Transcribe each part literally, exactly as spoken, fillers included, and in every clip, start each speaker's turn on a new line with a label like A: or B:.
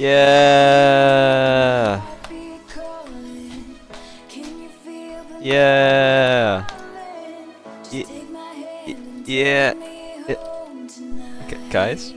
A: Yeah. Yeah. Y yeah. yeah. Okay, guys.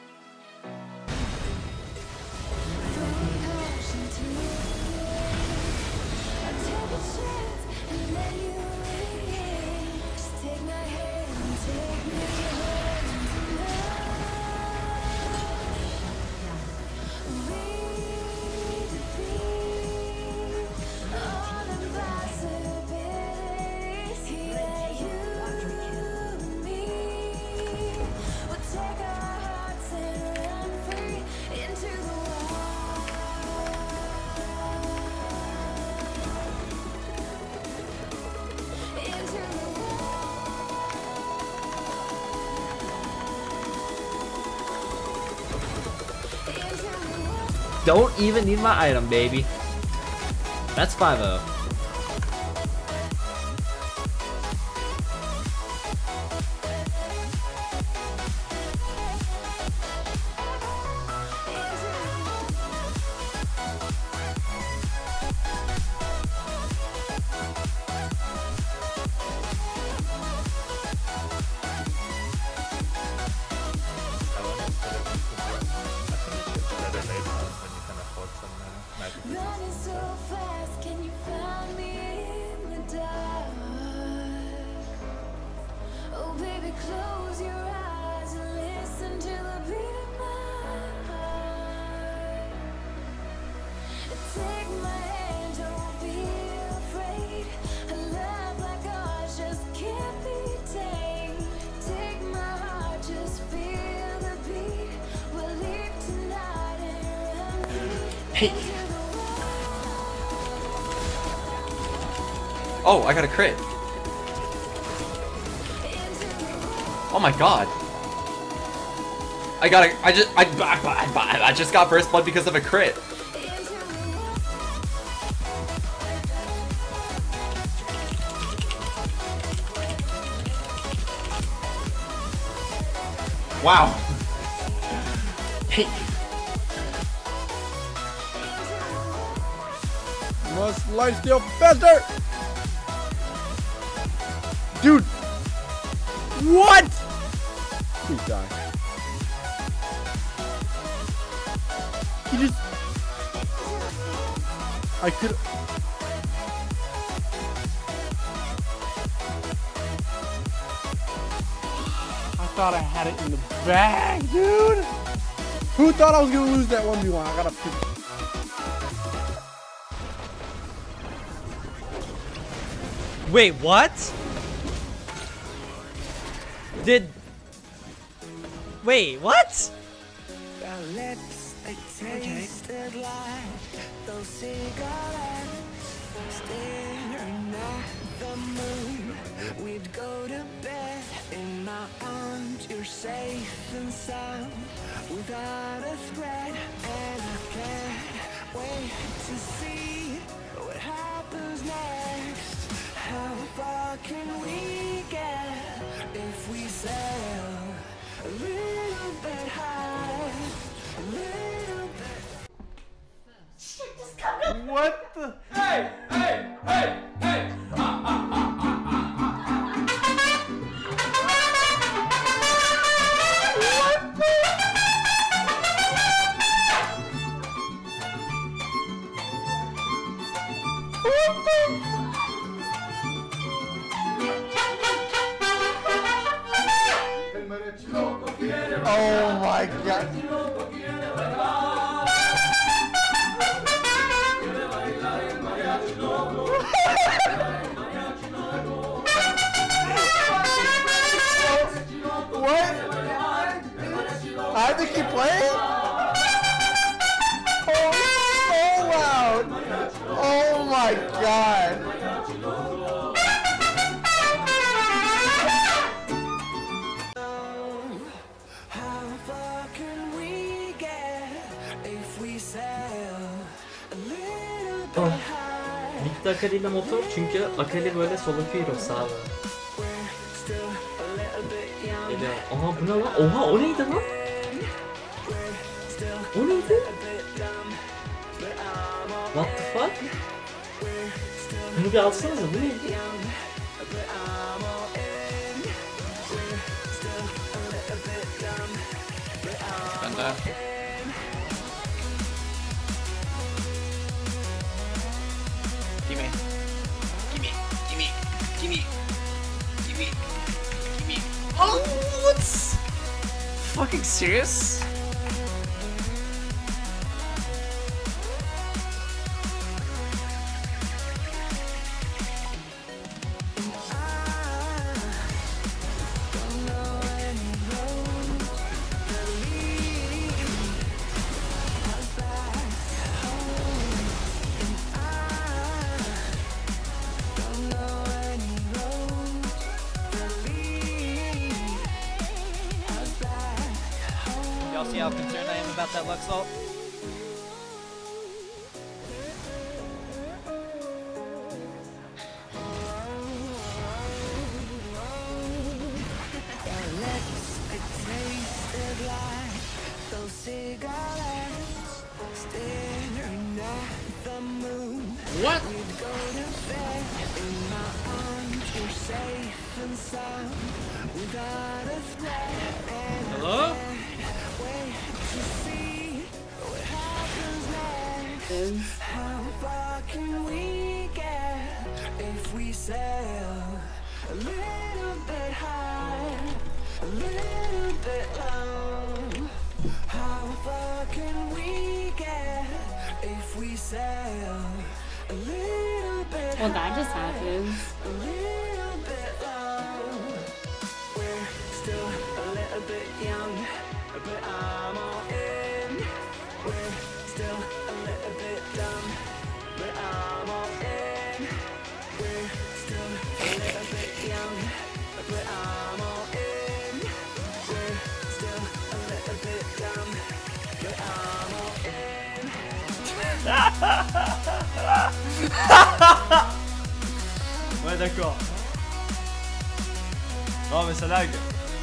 B: Don't even need my item, baby. That's five oh.
C: Running so fast, can you find me in the dark? Oh baby, close your eyes and listen to the beat of my heart. Take my hand, don't be afraid. A love like ours just can't be tamed. Take my heart, just feel the beat. We'll leave tonight and run free.
A: Hey. Oh, I got a crit. Oh my god. I got a, I just, I, I, I, I just got burst blood because of a crit. Wow. Hey.
D: Must lifesteal faster! Dude! What?! Please die. He just... I could... I thought I had it in the bag, dude! Who thought I was gonna lose that one v one? I gotta...
B: Wait, what? Did... Wait, what? Okay.
C: We'd go to bed in my arms. You're safe and sound without a threat, and I can't wait to see what happens next. How far can we get if we sail a little bit high, a little bit? Shit, just come up.
D: What the?
E: Hey, hey, hey, hey! Ah, ah, ah, ah, ah, ah.
D: What the? Oh my god. What? I have to keep playing? Oh, so loud. Oh my god.
B: Oh. Bitti Akali ile motor çünkü Akali böyle solo heroes abi. Aha bu ne lan? Oha o neydi lan? O neydi? What the fuck? Bunu bir alsanıza, bu neydi?
A: Ben de. Gimme. Gimme. Gimme. Gimme. Gimme. Gimme. Oh, what's fucking serious?
F: Y'all see how concerned I am about that Luxalt?
A: What? Hello?
C: How far can we get if we sail a little bit high, a little bit low? How far can we get if we sail a little bit high?
G: Well, that just happened.
C: A little bit low. We're still a little bit young, but I'm all in. We're still a little bit dumb, but I'm all in. We're still a little bit young, but I'm all in. We're still a little bit dumb, but I'm all in.
F: Ouais, d'accord. Non, mais ça lag.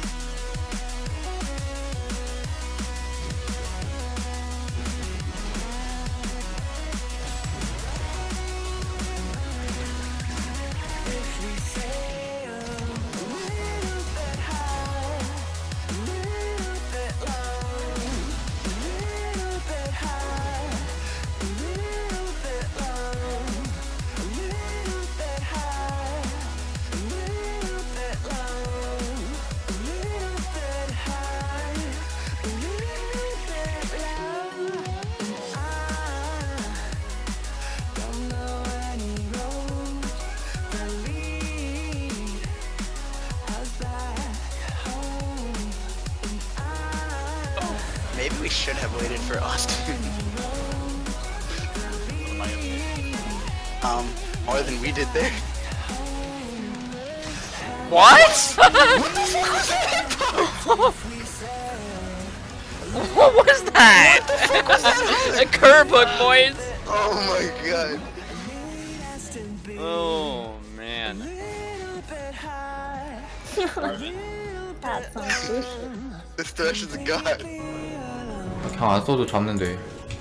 H: Maybe we should have waited for Austin. um, more than we did there.
A: What?
H: What the fuck was that?
A: What was that?
H: What the fuck was that?
A: A curve hook, boys.
H: Oh my god.
A: Oh man.
G: That's unfortunate.
H: This Thresh is a god.
I: 그냥 안 써도 잡는데.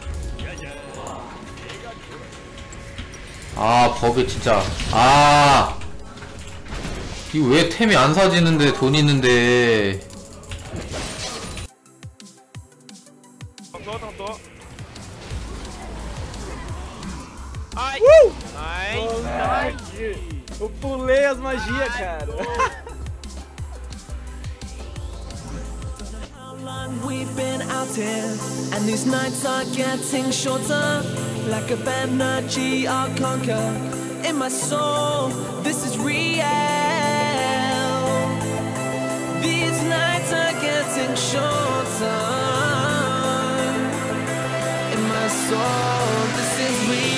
I: 아 버그 진짜. 아 이거 왜 템이 안 사지는데 돈 있는데.
E: Tentou, tentou. Ai! Ai!
D: Vontade. Eu pulei as magias, cara.
C: We've been out here, and these nights are getting shorter. Like a energy I'll conquer in my soul. This is real. These nights are getting shorter in my soul. This is real.